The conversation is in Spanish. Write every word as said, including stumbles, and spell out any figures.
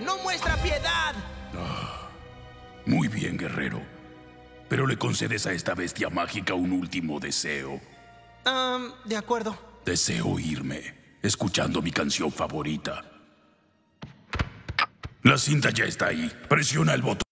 no muestra piedad. Muy bien, guerrero. Pero le concedes a esta bestia mágica un último deseo. Um, de acuerdo. Deseo irme, escuchando mi canción favorita. La cinta ya está ahí. Presiona el botón.